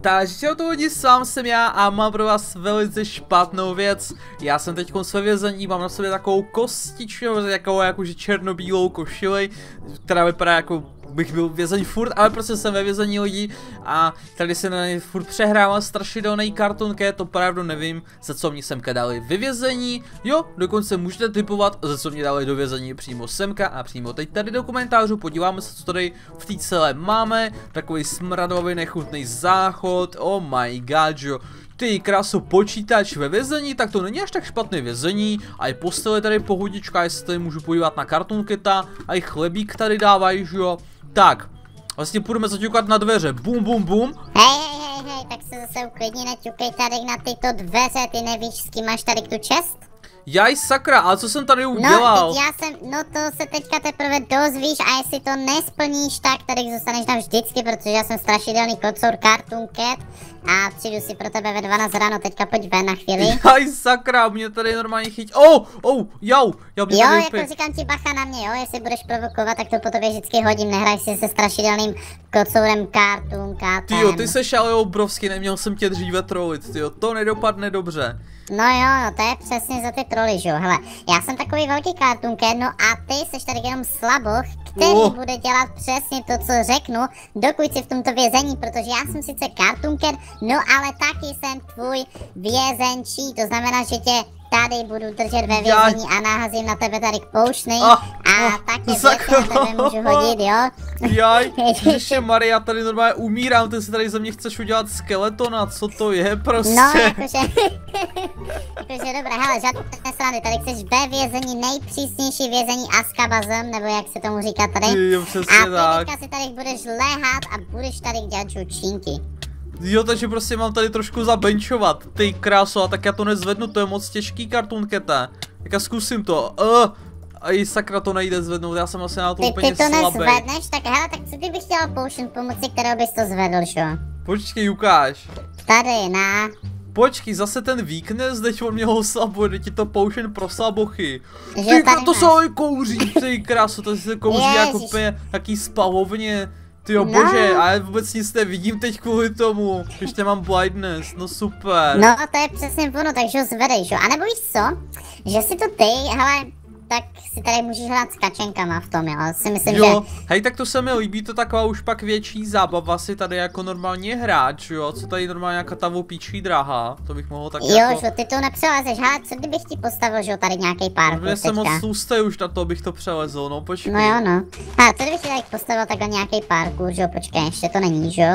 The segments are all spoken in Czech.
Takže čau to lidi, sám jsem já a mám pro vás velice špatnou věc. Já jsem teď ve vězení, mám na sobě takovou kostičnou, takovou jakože černobílou košili, která vypadá jako bych byl vězeň furt, ale prostě jsem ve vězení lidí a tady se na něj furt přehrává strašidelný Cartoon Cat, to opravdu nevím, za co mě semka dali ve vězení. Jo, dokonce můžete typovat, za co mě dali do vězení přímo semka a přímo teď tady do komentářů. Podíváme se, co tady v té celé máme. Takový smradový nechutný záchod, oh my god, jo. Ty krásu, počítač ve vězení, tak to není až tak špatné vězení. A i postele tady pohodička, jestli tady můžu podívat na Cartoon Cata, a i chlebík tady dávají, že jo. Tak, vlastně půjdeme zaťukat na dveře, bum bum bum. Hej, tak se zase uklidni, neťukej tady na tyto dveře, ty nevíš, s kým máš tady tu čest? Jaj sakra, ale co jsem tady udělal? No to se teďka teprve dozvíš a jestli to nesplníš, tak tady zůstaneš tam vždycky, protože já jsem strašidelný kocour Cartoon Cat a přijdu si pro tebe ve 12 ráno, teďka pojď ven na chvíli. Jaj sakra, mě tady normálně chytí, jau, jako říkám ti bacha na mě, jo, jestli budeš provokovat, tak to po tobě vždycky hodím, nehraj si se strašidelným kocourem Cartoon Catem. Tyjo, ty seš ale obrovský, neměl jsem tě dříve trolit, tyjo, to nedopadne dobře. No jo, to je přesně za ty troly, že jo, hele, já jsem takový velký Cartoon Cat, no a ty seš tady jenom slaboch, který bude dělat přesně to, co řeknu, dokud jsi v tomto vězení, protože já jsem sice Cartoon Cat, no ale taky jsem tvůj vězenčí, to znamená, že tě tady budu držet ve vězení a nahazím na tebe tady poušny a taky věci na tebe můžu hodit, jo. Jaj, ježišmarja, tady normálně umírám, ty si tady ze mě chceš udělat skeletona, co to je prostě? No, jakože dobré, hele, žádné srandy, tady chceš ve vězení, nejpřísnější vězení Azkaban, nebo jak se tomu říká tady. Jo, přesně a ty teďka si tady budeš léhat a budeš tady dělat žučínky. Jo, takže prostě mám tady trošku zabenčovat, ty kráso, a tak já to nezvednu, to je moc těžký Cartoon Cate. Tak já zkusím to, a i sakra to nejde zvednout, já jsem asi na to úplně slabý. Ty to nezvedneš, tak hele, tak co kdybych chtěl potion pomocí, kterou bys to zvedl, šo? Počkej, ukáž. Tady, na. Počkej, zase ten weakness, teď on mě oslabuje, teď je to potion pro slabochy. Ty, to se ale kouří, ty kráso, to se kouří jako úplně taký spalovně. Tyjo, bože, ale vůbec nic nevidím teď kvůli tomu, ještě mám blindness, no super. No to je přesně ono, takže ho zvedeš, jo, a nebo víš co, že si to ty, hele, tak si tady můžeš hrát s kačenkama v tom, jo, si myslím, že... Hej, tak to se mi líbí, to taková už pak větší zábava si tady jako normálně hrát, jo, co tady normálně nějaká ta opíčí dráha, to bych mohl tak jako... Jo, ty to nepřelezeš, hele, co kdybych ti postavil, že jo, tady nějaký parkour teďka. Jsem moc tlustý už na to, bych to přelezl, no počkej. No jo, no, a co kdybych ti tady postavil takhle nějaký parkour, že jo, počkej, ještě to není, že jo,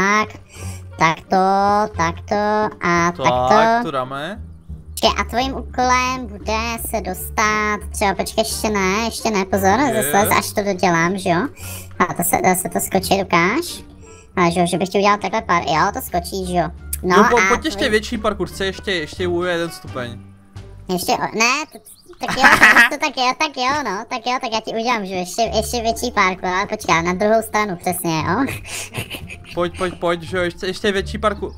takto a takto. Tak, to dáme. A tvojím úkolem bude se dostat, třeba počkej, ještě ne, pozor, zase až to dodělám, že jo. A to se to skočí, ukáž. A že bych ti udělal takhle jo, to skočí, že jo. No a pojď ještě větší parkour, chce ještě o 1 stupeň. Ještě, ne, tak jo, tak já ti udělám, že ještě větší parkour, ale počkej, na druhou stranu přesně, jo. Pojď, že jo, ještě větší parkour.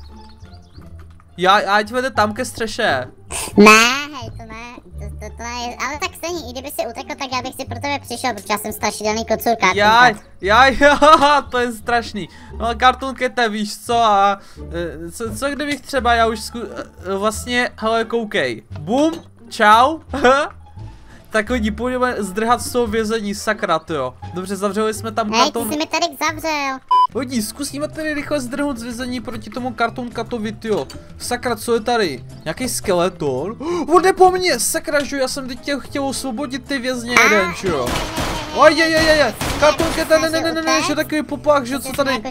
Ať vede tam ke střeše. Ne, hej, to ne, ale tak stejně, i kdyby si utekl, tak já bych si pro tebe přišel, protože já jsem strašidelný kocour Cartoon Cat. To je strašný. No a Cartoon Cate, víš co, a co kdybych třeba, já už vlastně, hele, koukej, bum, čau, tak lidi, půjdeme zdrhat z toho vězení, sakra, tyjo. Dobře, zavřeli jsme tam Cartoon... Hej, ty jsi mi tady zavřel. Lidi, zkusíme tady rychle zdrhnout z vězení proti tomu Cartoon Catovi, tyjo. Sakra, co je tady? Nějaký skeleton? On jde po mně, sakra, že já jsem teď chtěl osvobodit ty vězně jeden, že jo. Ajajajajaj, Cartoon Cate, ne, že takový popák, že co tady?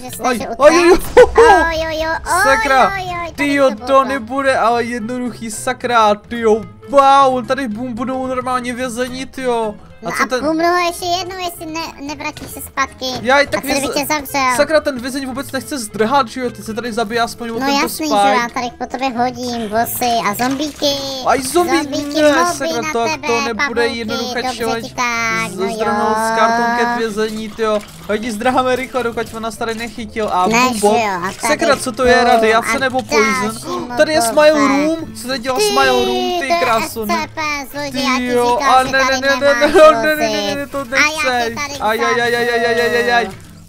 Sakra, tyjo, to nebude ale jednoduchý, sakra, tyjo. Wow, on tady budou normálně vězení, tyjo. A co ten... Bumru ho ještě jednou, jestli nevrátíš se zpátky. Tak tě zavřel. Sakra, ten vězeň vůbec nechce zdrhat, že jo, ty se tady zabije aspoň o tento No jasný, že já tady po tobě hodím, bossy a zombíky. Aj zombíky, sakra, to nebude jednoduché čeleč zdrhnout z Cartoon Cat vězení, tyjo. Lidi, zdrháme rychle, dokud on nás tady nechytil a bum. Sakra, co to je, radiace nebo poison? Tady je Smile Room, co tady dělá Smile Room, ty krásu. Tyjo, a ne, to nechceš. Ajajajajajajajajaj.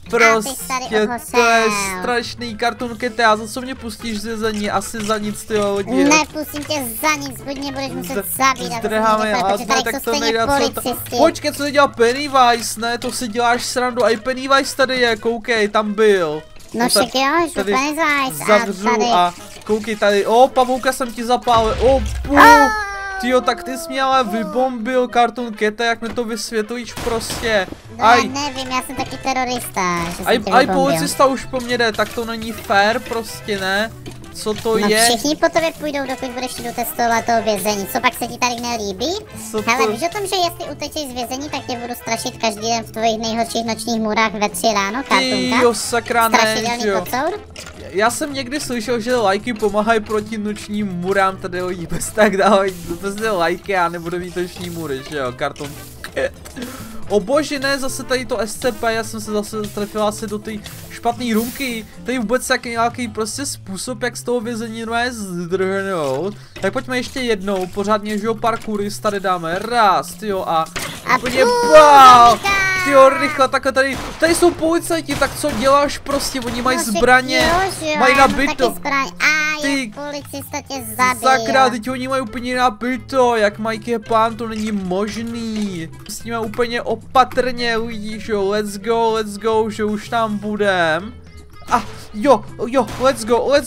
Prostě to je strašný Cartoon Cat, a za co mě pustíš z vězení? Asi za nic, ty lidi. Nepustím tě za nic, buď mě budeš muset zabít. Zdrháme, tak to nejde, Počkej, co to dělal Pennywise, ne? To si děláš srandu, a i Pennywise tady je, koukej, tam byl. No však jo, že Pennywise, zavřu a koukej tady, pavouka jsem ti zapálil, Tyjo, tak ty jsi mě ale vybombil Cartoon Cat, jak mi to vysvětlíš prostě. No já nevím, já jsem taky terorista, že jsem tě vybombil. Policista už po mně jde, tak to není fair prostě, ne? Co to je? No všichni po tobě půjdou, dokud budeš dotestovat toho vězení. Co pak se ti tady nelíbí? Hele, víš o tom, že jestli utečeš z vězení, tak tě budu strašit každý den v tvojich nejhorších nočních můrách ve 3 ráno, Cartoonka? Jo, sakra, ne, strašidelný kocour? Já jsem někdy slyšel, že lajky pomáhají proti nočním můrám, tady lidi bez tak dávají prostě lajky a nebudu mít noční můry, že jo, Cartoon Cat. O bože, ne, zase tady to SCP, já jsem se zase trefila asi do té špatné rumky. Tady vůbec nějaký prostě způsob, jak z toho vězení zdrhnout. Tak pojďme ještě jednou, pořádně, že jo, parkoury tady dáme, raz, tyjo, a úplně wow, tyjo, rychle, takhle tady jsou policajti, tak co děláš prostě, oni mají zbraně, mají nabito. Ty policista tě zabil. Sakra, teď oni mají úplně nabito, jak Mike je pán, to není možný. S nimi úplně opatrně, vidíš, jo, let's go, že už tam budem. Jo, let's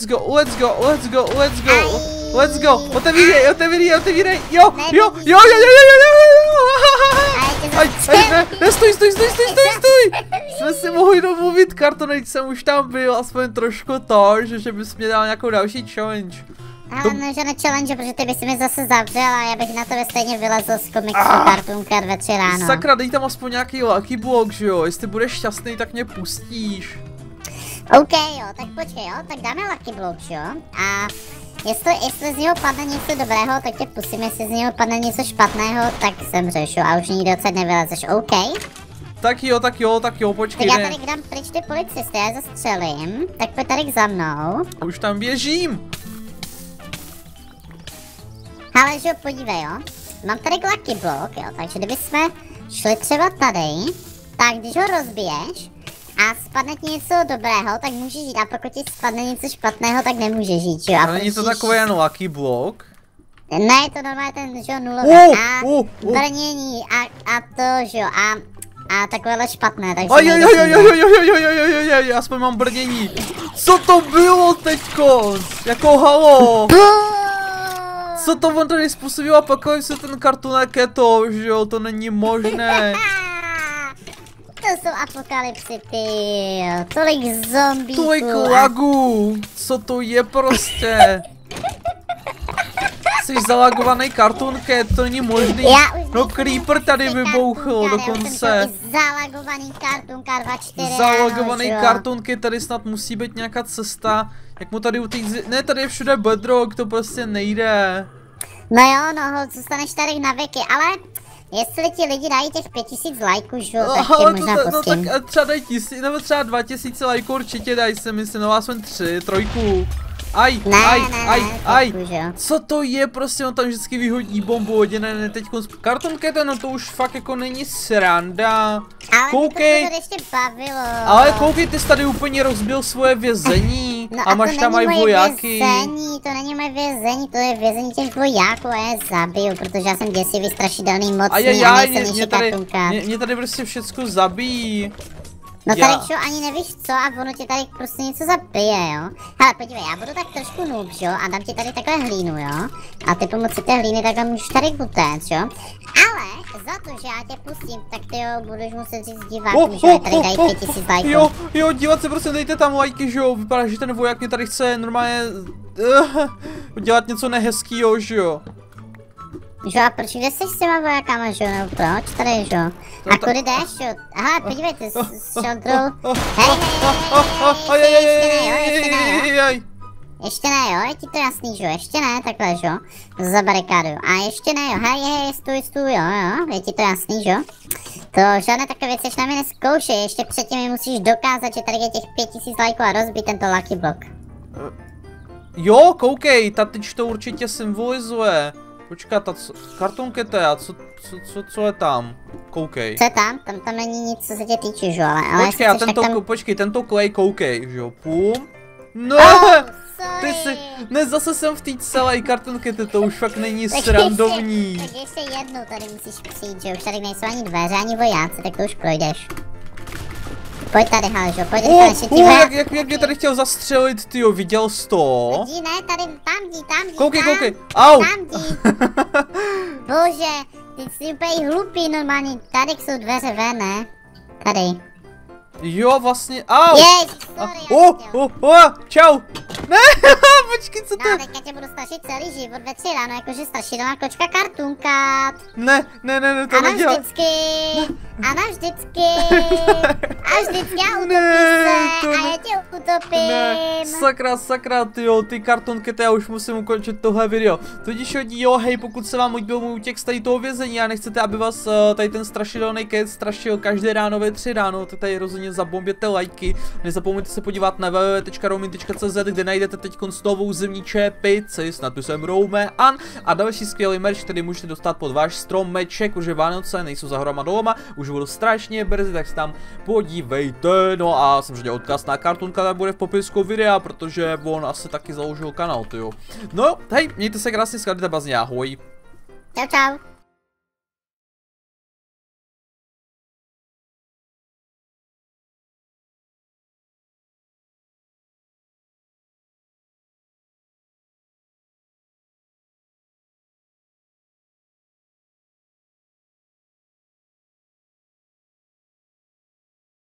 go, otevírej, jo, stůj, jsme si mohli domluvit, Kartoneč, jsem už tam byl, aspoň trošku to, že bys mě dal nějakou další challenge. Ale no, že na challenge, protože ty bys mi zase zavřel a já bych na tebe stejně vylezl z komiksu Cartoon Cat ve 3 ráno. Sakra, dej tam aspoň nějaký lucky block, že jo, jestli budeš šťastný, tak mě pustíš. OK, jo, tak počkej, jo, tak dáme lucky block, jo, a jestli z něho padne něco dobrého, tak tě pustím, jestli z něho padne něco špatného, tak zemřeš, jo, a už nikdo odsaď nevylezeš, OK? Tak jo, počkej. Tak já tady dám pryč ty policisty, já je zastřelím, tak pojď tady za mnou. Už tam běžím. Ale že jo, podívej, jo, mám tady lucky block, jo, takže kdybychom šli třeba tady, tak když ho rozbiješ a spadne ti něco dobrého, tak můžeš žít, a pokud ti spadne něco špatného, tak nemůžeš žít, jo. Ale není to takový jen lucky block? Ne, je to normálně ten, že jo, nulový, brnění a to, že jo, a takovéhle špatné, takže aspoň mám brnění. Co to bylo teďko? Jako halo? Co to on tady způsobil, a pak se ten Cartoon Cat, že jo, to není možné. To jsou apokalypsy, ty, tolik zombíků. Tolik lagů, co to je prostě? Jsi zalagovaný Cartoon Cat, to není možný. No Creeper tady vybouchl dokonce. Zalagovaný Cartoon Cat 24. Zalagovaný Cartoon Cat, tady snad musí být nějaká cesta. Jak mu tady utíct, ne, tady je všude bedrock, to prostě nejde. No jo, no, zůstaneš tady na věky, ale jestli ti lidi dají těch 5000 lajků, že jo, tak tě možná pustím. No tak třeba dají 1000, nebo třeba 2000 lajků určitě dají, se myslím, no aspoň 3, 3. Aj, co to je, prostě on tam vždycky vyhodí bombu, hodně ne, teďko Cartoon Cat, no to už fakt jako není sranda. Ale koukej, to ještě bavilo. Ale koukej, ty jsi tady úplně rozbil svoje vězení, no a máš tam aj vojáky. To není moje vězení, to je vězení těch vojáků, a je zabiju, protože já jsem děsivý, strašidelný, mocný a nejsilnější Cartoon Cat. Mě tady prostě všecko zabíjí. No tady čo, ani nevíš co, a ono tě tady prostě něco zabije, jo. Hele, podívej, já budu tak trošku noob, jo, a dám ti tady takhle hlínu, jo. A ty pomocí té hlíny takhle můžeš tady utéct, jo. Ale za to, že já tě pustím, tak ty jo, budeš muset říct divákům, že tady dají 5000 lajků. Jo, diváci, prostě dejte tam lajky, že jo. Vypadá, že ten voják mě tady chce normálně dělat něco nehezkýho, že jo. Jo, a proč kde jsi s těma vojákama, že jo, nebo proč tady, že jo? A kudy jdeš, jo? Aha, podívejte, s šondrou. Hej, ještě ne, jo, je ti to jasný, že jo, ještě ne, takhle, že jo, za barikádu. A ještě ne, jo, hej, stůj, jo, je ti to jasný, že jo? To žádné takové věci ještě na mě neskoušej, ještě předtím mi musíš dokázat, že tady je těch 5000 lajků a rozbít tento lucky block. Jo, koukej, ta tyč to určitě symbolizuje. Počkat, a co? Kartonkete, a co je tam? Koukej. Co je tam? Tam není nic, co se tě týče, že jo, ale Počkej, a tam... počkej, tento klej koukej, že jo, pům. No, ty si, ne, zase jsem v té celé kartonkete, to už fakt není srandovní. Tak ještě jednou tady musíš přijít, že už tady nejsou ani dveře, ani vojáci, tak to už projdeš. Pojď tady, Halžo, pojď ještě ti jak mě tady chtěl zastřelit, tyjo, viděl jsi to? Jdi, ne, tady, tam jdi. Koukej, au! Tam jdi. Bože, ty jsi úplně hlupý normálně, tady jsou dveře ven, ne? Tady. Jo, vlastně, au! Sorry, čau! Ne, počkej, co to je? No, teďka tě budu strašit celý život ve 3 ráno, jakože strašidelná kočka Kartunka. Ne, to nedělá. A navždycky já utopím se a já tě utopím. Ne, sakra, tyjo, ty kartonkety, já už musím ukončit tohle video. Tudíž jo, hej, pokud se vám líbil můj útěk z tady toho vězení a nechcete, aby vás tady ten strašidelný Kate strašil každé ráno ve 3 ráno, tak tady rozhodně zabomběte lajky. Nezapomeňte se podívat na www.romin.cz, kde najdete teď novou zimní čepici s nadpisem Roman a další skvělý merch, který můžete dostat pod váš stromeček, protože Vánoce nejsou za horama dolama, už budou strašně brzy, tak se tam podívejte. No a samozřejmě odkaz na Kartunka bude v popisku videa, protože on asi taky založil kanál, tyjo. No, hej, mějte se krásně, skladíte bazně, ahoj. Čau.